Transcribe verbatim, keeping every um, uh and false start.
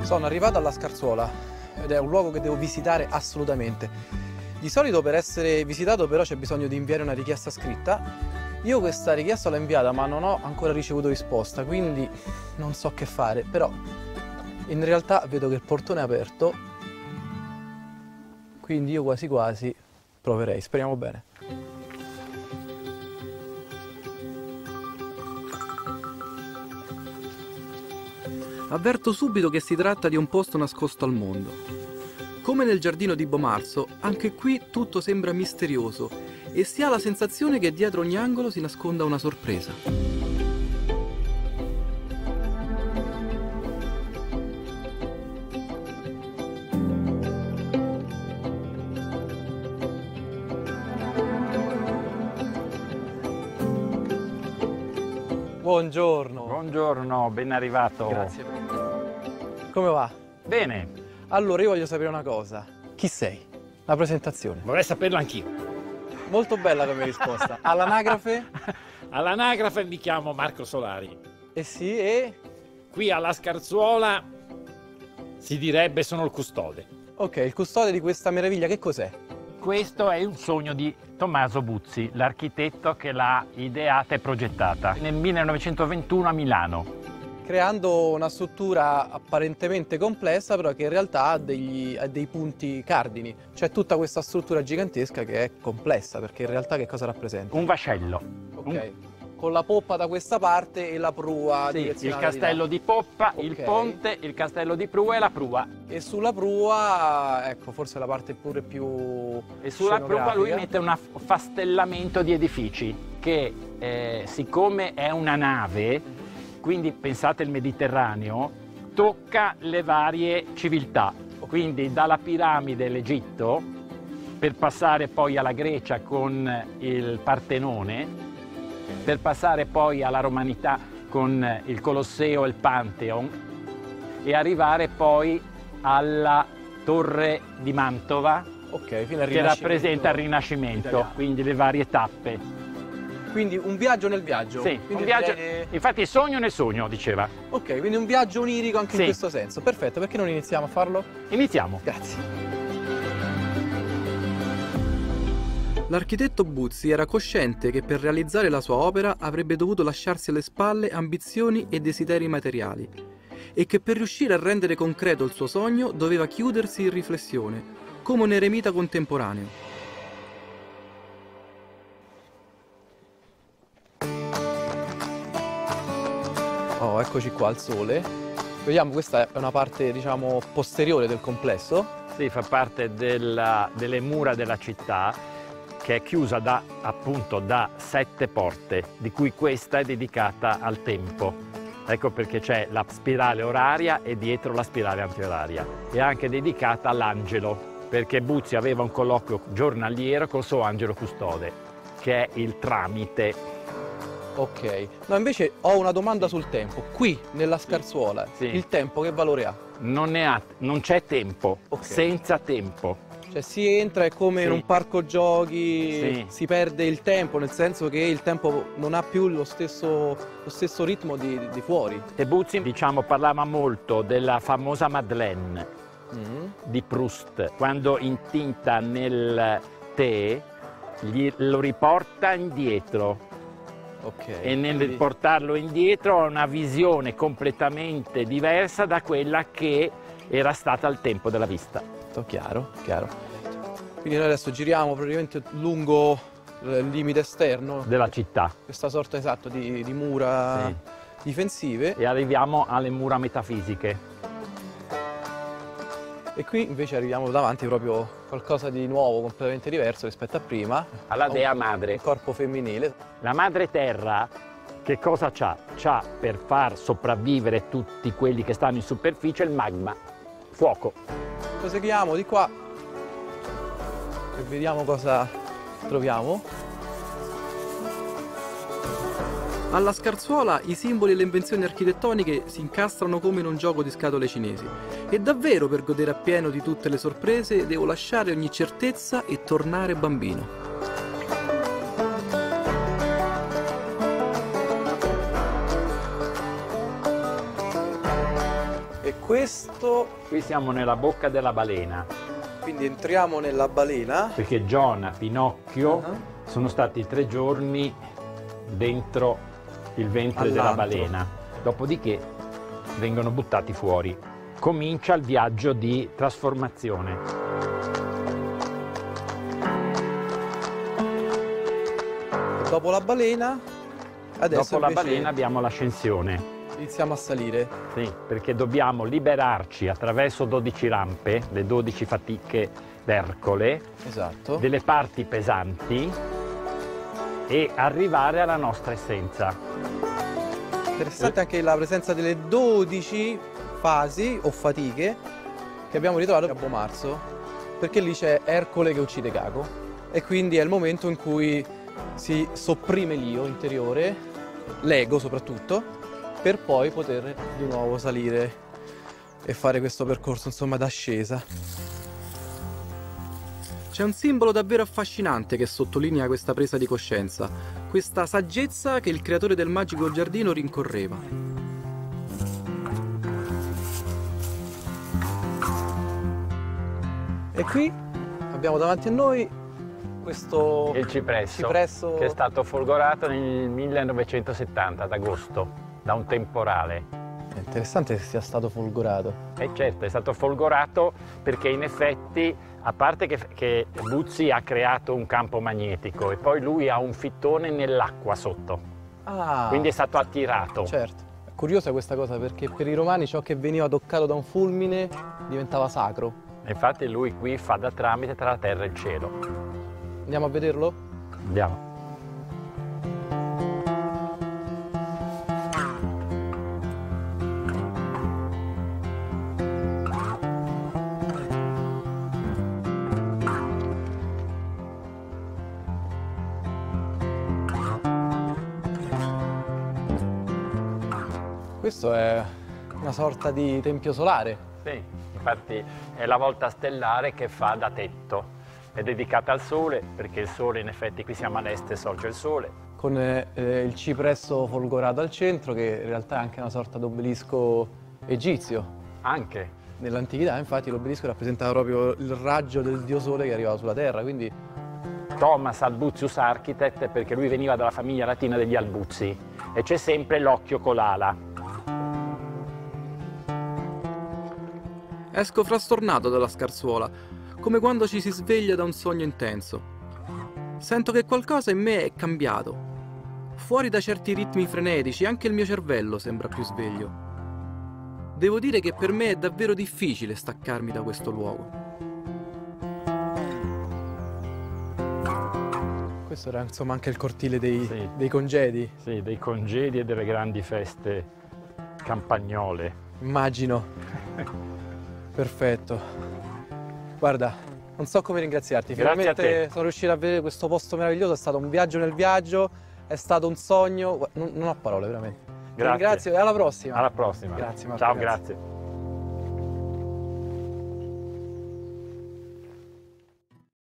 Sono arrivato alla Scarsuola ed è un luogo che devo visitare assolutamente. Di solito per essere visitato però c'è bisogno di inviare una richiesta scritta. Io questa richiesta l'ho inviata ma non ho ancora ricevuto risposta, quindi non so che fare, però in realtà vedo che il portone è aperto, quindi io quasi quasi proverei, speriamo bene. Avverto subito che si tratta di un posto nascosto al mondo. Come nel giardino di Bomarzo, anche qui tutto sembra misterioso e si ha la sensazione che dietro ogni angolo si nasconda una sorpresa. Buongiorno. Buongiorno, ben arrivato. Grazie. Come va? Bene. Allora, io voglio sapere una cosa. Chi sei? La presentazione. Vorrei saperlo anch'io. Molto bella come risposta. All'anagrafe? All'anagrafe mi chiamo Marco Solari. Eh sì, e? Qui alla Scarsuola si direbbe sono il custode. Ok, il custode di questa meraviglia, che cos'è? Questo è un sogno di Tommaso Buzzi, l'architetto che l'ha ideata e progettata nel millenovecentoventuno a Milano. Creando una struttura apparentemente complessa, però che in realtà ha, degli, ha dei punti cardini. C'è tutta questa struttura gigantesca che è complessa, perché in realtà che cosa rappresenta? Un vascello. Ok, Un... con la poppa da questa parte e la prua sì, il direzionale castello di, di poppa, okay. Il ponte, il castello di prua e la prua. E sulla prua, ecco, forse la parte pure più E sulla prua lui mette un affastellamento di edifici che, eh, siccome è una nave, quindi pensate il Mediterraneo, tocca le varie civiltà. Quindi dalla piramide l'Egitto, per passare poi alla Grecia con il Partenone, per passare poi alla romanità con il Colosseo e il Pantheon e arrivare poi alla Torre di Mantova, okay, fino al che rappresenta il Rinascimento, italiano. Quindi le varie tappe. Quindi un viaggio nel viaggio. Sì, quindi un viaggio, direi... infatti sogno nel sogno, diceva. Ok, quindi un viaggio onirico anche sì. in questo senso. Perfetto, perché non iniziamo a farlo? Iniziamo. Grazie. L'architetto Buzzi era cosciente che per realizzare la sua opera avrebbe dovuto lasciarsi alle spalle ambizioni e desideri materiali e che per riuscire a rendere concreto il suo sogno doveva chiudersi in riflessione, come un eremita contemporaneo. Oh, eccoci qua al sole. Vediamo, questa è una parte, diciamo, posteriore del complesso. Sì, fa parte della, delle mura della città, che è chiusa da, appunto, da sette porte, di cui questa è dedicata al tempo. Ecco perché c'è la spirale oraria e dietro la spirale antioraria. È anche dedicata all'angelo, perché Buzzi aveva un colloquio giornaliero col suo angelo custode, che è il tramite. Ok, no, invece ho una domanda sul tempo. Qui nella Scarsuola, sì. Il tempo che valore ha? Non ne ha, non c'è tempo, okay. Senza tempo. Cioè si entra, è come sì. in un parco giochi, sì. si perde il tempo, nel senso che il tempo non ha più lo stesso, lo stesso ritmo di, di fuori. E Buzzi, diciamo, parlava molto della famosa Madeleine mm. di Proust, quando intinta nel tè gli, lo riporta indietro. Okay, e nel quindi... portarlo indietro ha una visione completamente diversa da quella che era stata al tempo della vista. Chiaro, chiaro. Quindi noi adesso giriamo praticamente lungo il limite esterno della città. Questa sorta esatto di, di mura sì. difensive. E arriviamo alle mura metafisiche. E qui invece arriviamo davanti proprio qualcosa di nuovo, completamente diverso rispetto a prima. Alla dea un, madre. Un corpo femminile. La madre terra che cosa c'ha? C'ha per far sopravvivere tutti quelli che stanno in superficie il magma, fuoco. Proseguiamo di qua e vediamo cosa troviamo. Alla Scarsuola i simboli e le invenzioni architettoniche si incastrano come in un gioco di scatole cinesi. E davvero per godere appieno di tutte le sorprese devo lasciare ogni certezza e tornare bambino. E questo... Qui siamo nella bocca della balena. Quindi entriamo nella balena. Perché Giona, Pinocchio, Uh-huh. sono stati tre giorni dentro il ventre della All'antro. balena. Dopodiché vengono buttati fuori. Comincia il viaggio di trasformazione. Dopo la balena, adesso Dopo la invece balena abbiamo l'ascensione. iniziamo a salire. Sì, perché dobbiamo liberarci attraverso dodici rampe, le dodici fatiche d'Ercole, Esatto. delle parti pesanti e arrivare alla nostra essenza. Interessante anche la presenza delle dodici fasi o fatiche che abbiamo ritrovato a Bomarzo, perché lì c'è Ercole che uccide Caco e quindi è il momento in cui si sopprime l'io interiore, l'ego soprattutto, per poi poter di nuovo salire e fare questo percorso, insomma, d'ascesa. C'è un simbolo davvero affascinante che sottolinea questa presa di coscienza, questa saggezza che il creatore del magico giardino rincorreva. E qui abbiamo davanti a noi questo Il cipresso, cipresso che è stato folgorato nel millenovecentosettanta, ad agosto, da un temporale. È interessante che sia stato folgorato. E certo, è stato folgorato perché in effetti, a parte che, che Buzzi ha creato un campo magnetico e poi lui ha un fittone nell'acqua sotto, Ah, quindi è stato attirato. certo. È curiosa questa cosa perché per i romani ciò che veniva toccato da un fulmine diventava sacro. E infatti lui qui fa da tramite tra la terra e il cielo. Andiamo a vederlo? Andiamo. Questo è una sorta di tempio solare. Sì, infatti è la volta stellare che fa da tetto. È dedicata al sole, perché il sole, in effetti qui siamo all'est e sorge il sole. Con eh, il cipresso folgorato al centro, che in realtà è anche una sorta d'obelisco egizio. Anche. Nell'antichità, infatti, l'obelisco rappresentava proprio il raggio del dio sole che arrivava sulla terra, quindi Thomas Albuzius Architect, perché lui veniva dalla famiglia latina degli Albuzzi e c'è sempre l'occhio con l'ala. esco frastornato dalla scarsuola, come quando ci si sveglia da un sogno intenso. Sento che qualcosa in me è cambiato. Fuori da certi ritmi frenetici, anche il mio cervello sembra più sveglio. Devo dire che per me è davvero difficile staccarmi da questo luogo. Questo era insomma anche il cortile dei, Sì. dei congedi, Sì, dei congedi e delle grandi feste campagnole. immagino. Perfetto. Guarda, non so come ringraziarti. Grazie a Finalmente te. sono riuscito a vedere questo posto meraviglioso, è stato un viaggio nel viaggio, è stato un sogno. Non, non ho parole, veramente. Ti Grazie. ringrazio e alla prossima. Alla prossima. Grazie, Marco, Ciao, grazie. grazie.